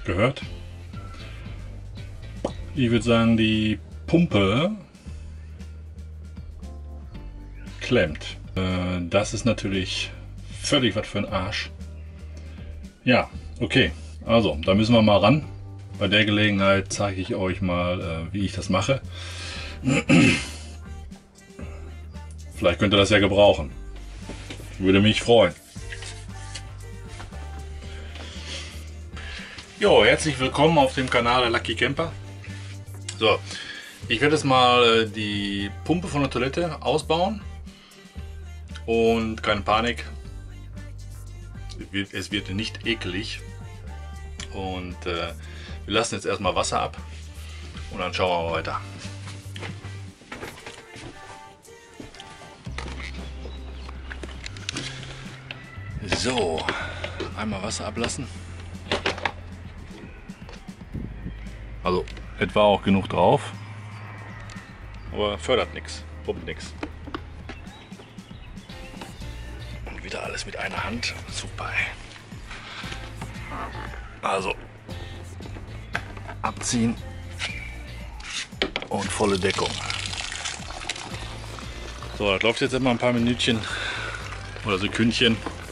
gehört. Ich würde sagen, die Pumpe klemmt. Das ist natürlich völlig was für ein Arsch. Ja, okay. Also, da müssen wir mal ran. Bei der Gelegenheit zeige ich euch mal, wie ich das mache. Vielleicht könnt ihr das ja gebrauchen. Würde mich freuen. Jo, herzlich willkommen auf dem Kanal der Lucky Camper. So, ich werde jetzt mal die Pumpe von der Toilette ausbauen. Und keine Panik, es wird nicht eklig. Und wir lassen jetzt erstmal Wasser ab und dann schauen wir weiter. So, einmal Wasser ablassen. Also, etwa auch genug drauf, aber fördert nichts, pumpt nichts. Und wieder alles mit einer Hand, super. Also, abziehen und volle Deckung. So, das läuft jetzt immer ein paar Minütchen oder Sekündchen.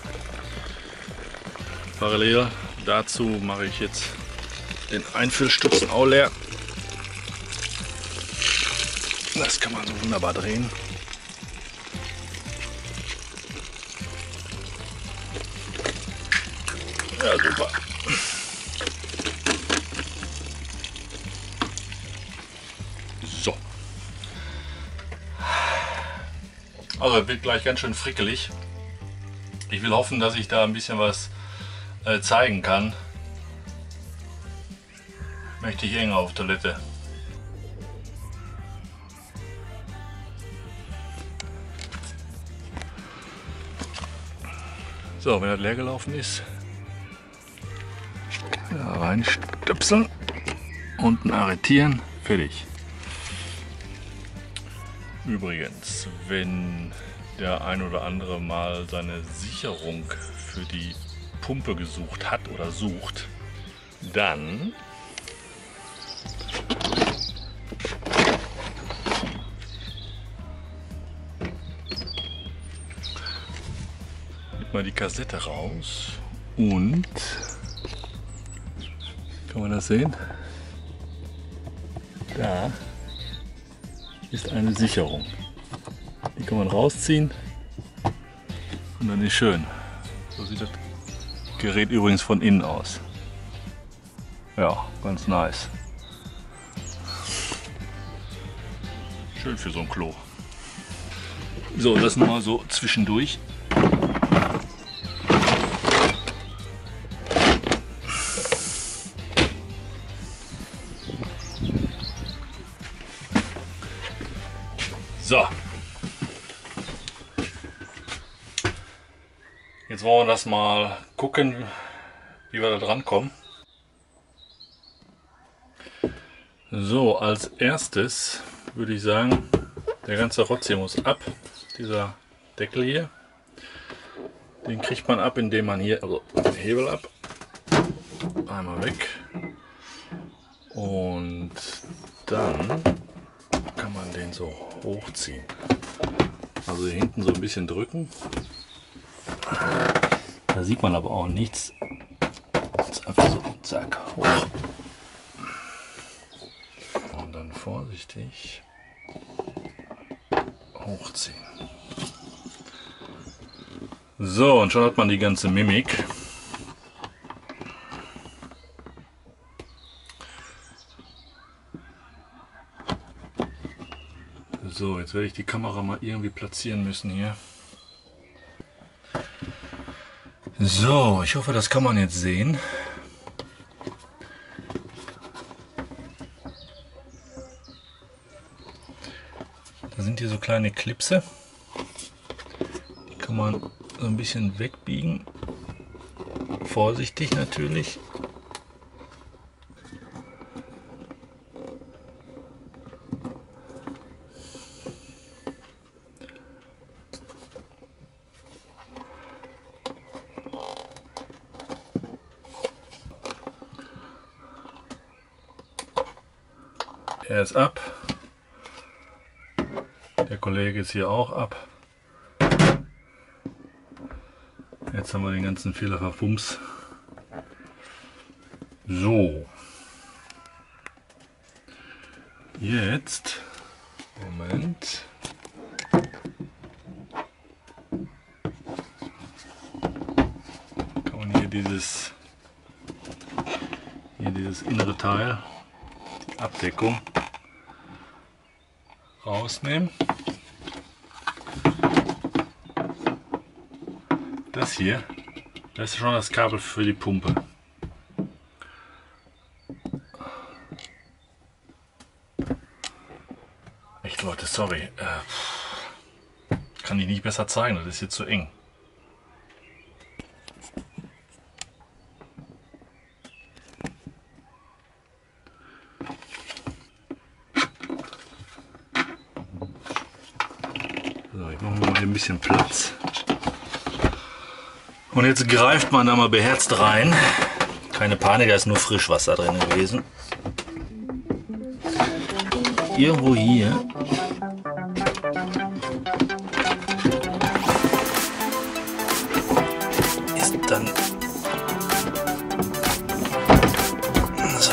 Parallel dazu mache ich jetzt den Einfüllstutzen auch leer. Das kann man so wunderbar drehen. Ja, super. So. Also es wird gleich ganz schön frickelig. Ich will hoffen, dass ich da ein bisschen was zeigen kann. Mächtig eng auf Toilette. So, wenn das leer gelaufen ist, ja, reinstöpseln, unten arretieren, fertig. Übrigens, wenn der ein oder andere mal seine Sicherung für die Pumpe gesucht hat oder sucht, dann nimmt man die Kassette raus und kann man das sehen? Da ist eine Sicherung. Die kann man rausziehen und dann ist schön. So sieht das Gerät übrigens von innen aus. Ja, ganz nice. Schön für so ein Klo. So, das mal so zwischendurch. So. Jetzt wollen wir das mal gucken, wie wir da dran kommen. So, als erstes würde ich sagen, der ganze Rotz hier muss ab. Dieser Deckel hier, den kriegt man ab, indem man hier, also den Hebel ab, einmal weg und dann kann man den so hochziehen. Also hier hinten so ein bisschen drücken. Da sieht man aber auch nichts. Jetzt einfach so, zack, hoch. Und dann vorsichtig hochziehen. So, und schon hat man die ganze Mimik. So, jetzt werde ich die Kamera mal irgendwie platzieren müssen hier. So, ich hoffe, das kann man jetzt sehen. Da sind hier so kleine Klipse. Die kann man so ein bisschen wegbiegen. Vorsichtig natürlich. Er ist ab. Der Kollege ist hier auch ab. Jetzt haben wir den ganzen Fehler verfumst. So. Jetzt. Moment. Kann man hier dieses innere Teil, die Abdeckung, rausnehmen. Das hier, das ist schon das Kabel für die Pumpe. Echt Leute, sorry. Kann ich nicht besser zeigen, das ist hier zu eng. So, ich mache mal ein bisschen Platz. Und jetzt greift man da mal beherzt rein. Keine Panik, da ist nur Frischwasser drin gewesen. Irgendwo hier ist dann so.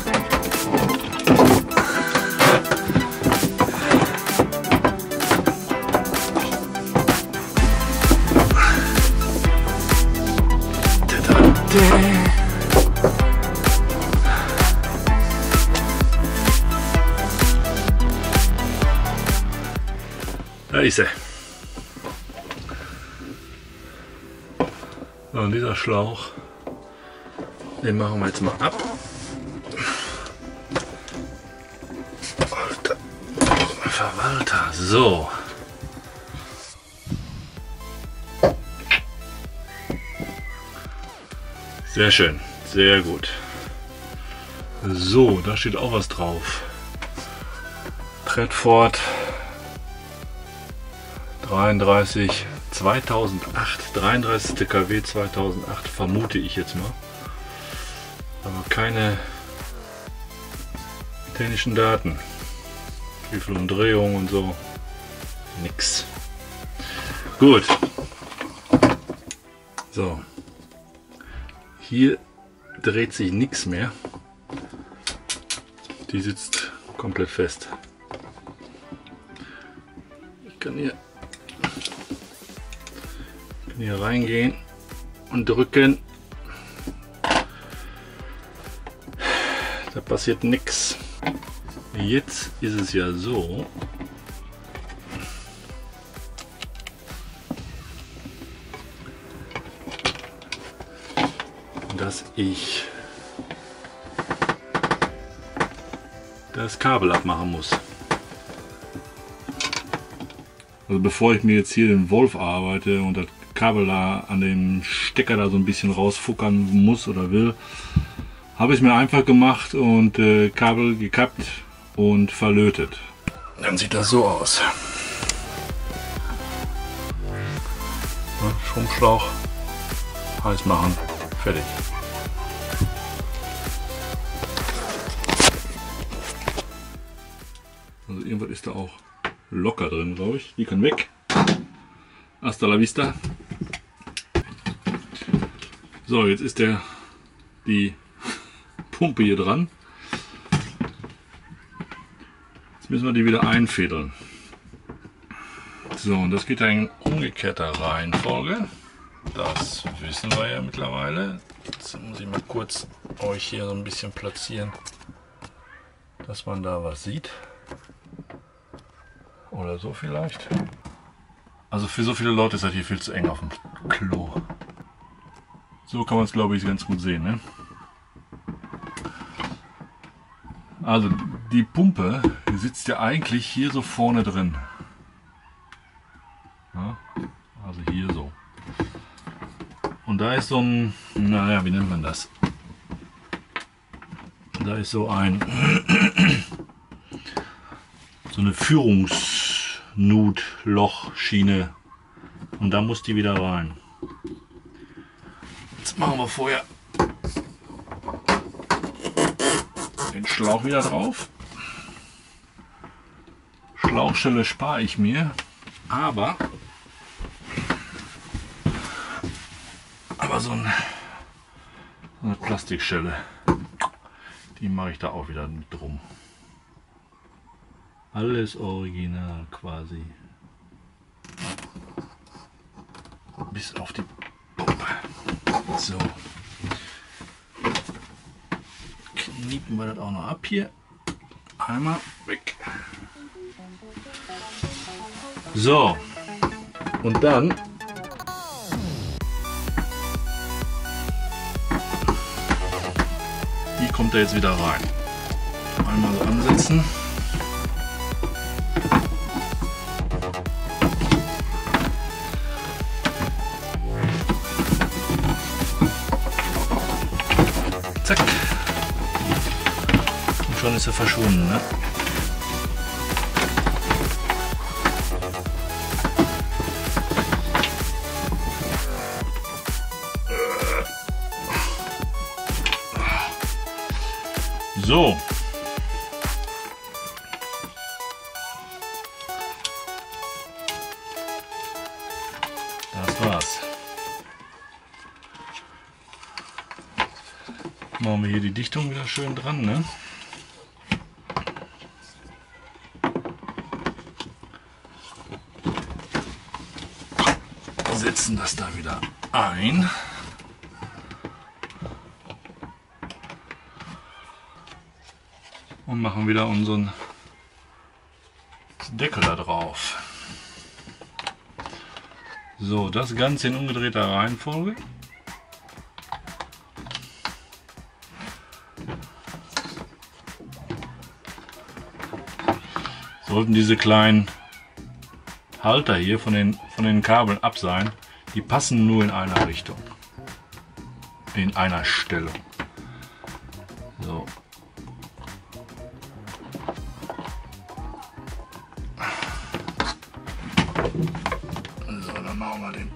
Da ist er. So, und dieser Schlauch, den machen wir jetzt mal ab. Alter Verwalter, so. Sehr schön, sehr gut. So, da steht auch was drauf. Tredford 33 2008, 33. kW 2008, vermute ich jetzt mal. Aber keine technischen Daten. Wie viel Umdrehungen und so. Nix. Gut. So. Hier dreht sich nichts mehr. Die sitzt komplett fest. Ich kann hier reingehen und drücken. Da passiert nichts. Jetzt ist es ja so, dass ich das Kabel abmachen muss. Also bevor ich mir jetzt hier den Wolf arbeite und das Kabel da an dem Stecker da so ein bisschen rausfuckern muss oder will, habe ich es mir einfach gemacht und Kabel gekappt und verlötet. Dann sieht das so aus. Stromschlauch heiß machen, fertig. Also irgendwas ist da auch locker drin, glaube ich. Die kann weg. Hasta la vista. So, jetzt ist die Pumpe hier dran. Jetzt müssen wir die wieder einfädeln. So, und das geht ja in umgekehrter Reihenfolge. Das wissen wir ja mittlerweile. Jetzt muss ich mal kurz euch hier so ein bisschen platzieren, dass man da was sieht. Oder so vielleicht. Also für so viele Leute ist das hier viel zu eng auf dem Klo. So kann man es, glaube ich, ganz gut sehen. Ne? Also die Pumpe, die sitzt ja eigentlich hier so vorne drin. Ja, also hier so. Und da ist so ein, naja, wie nennt man das? Da ist so so eine Führungsnutlochschiene und da muss die wieder rein. Jetzt machen wir vorher den Schlauch wieder drauf. Schlauchstelle spare ich mir, aber so eine Plastikschelle, die mache ich da auch wieder mit drum. Alles original quasi. Bis auf die Pumpe. So. Kniepen wir das auch noch ab hier. Einmal weg. So. Und dann die kommt da jetzt wieder rein. Einmal so ansetzen. Zack. Und schon ist er verschwunden, ne? So. Das war's. Machen wir hier die Dichtung wieder schön dran, ne? Setzen das da wieder ein. Und machen wieder unseren Deckel da drauf. So, das Ganze in umgedrehter Reihenfolge. Sollten diese kleinen Halter hier von den Kabeln ab sein, die passen nur in einer Richtung, in einer Stellung. So. So, dann machen wir den.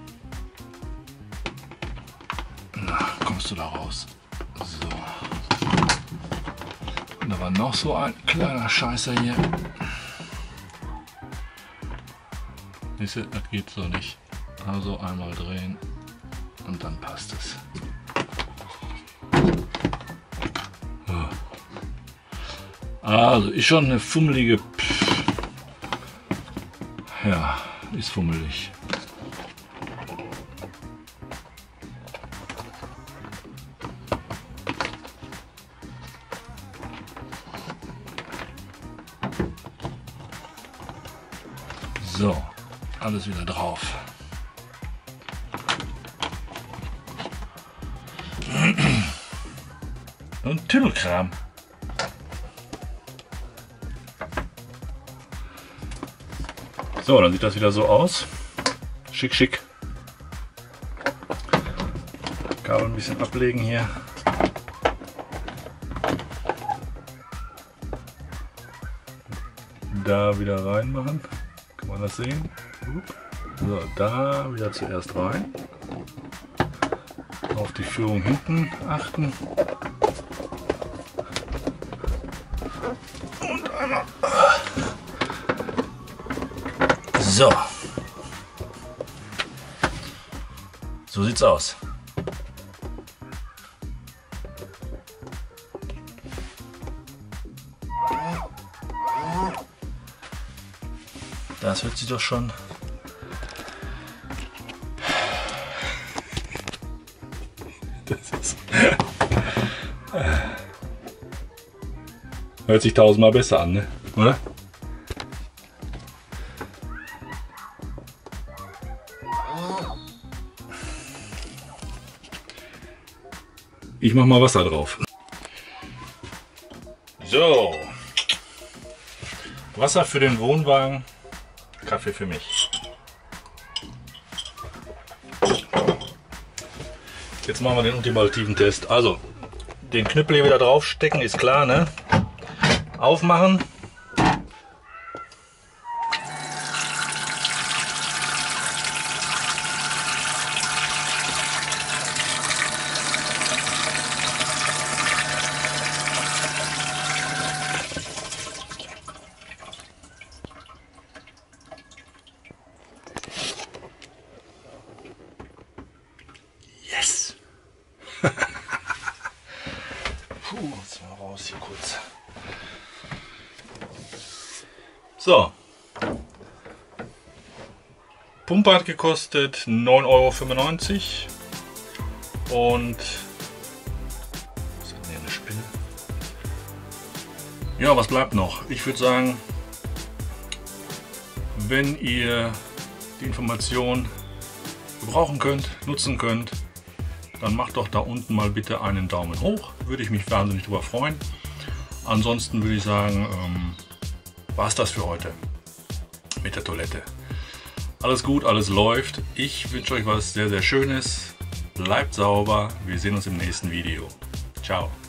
Na, kommst du da raus? So. Und da war noch so ein kleiner Scheißer hier. Das geht so nicht. Also einmal drehen und dann passt es. Also ist schon eine fummelige. Ja, ist fummelig. So, alles wieder drauf. Und Tüdelkram. So, dann sieht das wieder so aus. Schick, schick. Kabel ein bisschen ablegen hier. Da wieder reinmachen. Kann man das sehen? So, da wieder zuerst rein. Auf die Führung hinten achten. Und einmal. So. So sieht's aus. Das hört sich doch schon hört sich tausendmal besser an, ne? Oder? Ich mach mal Wasser drauf. So. Wasser für den Wohnwagen, Kaffee für mich. Jetzt machen wir den ultimativen Test. Also, den Knüppel hier wieder draufstecken, ist klar, ne? Aufmachen. Jetzt mal raus hier kurz. So. Pumpe hat gekostet 9,95 € und was hat denn hier eine Spinne? Ja, was bleibt noch? Ich würde sagen, wenn ihr die Information gebrauchen könnt, nutzen könnt, dann macht doch da unten mal bitte einen Daumen hoch. Würde ich mich wahnsinnig drüber freuen. Ansonsten würde ich sagen, war es das für heute mit der Toilette. Alles gut, alles läuft. Ich wünsche euch was sehr, sehr Schönes. Bleibt sauber. Wir sehen uns im nächsten Video. Ciao.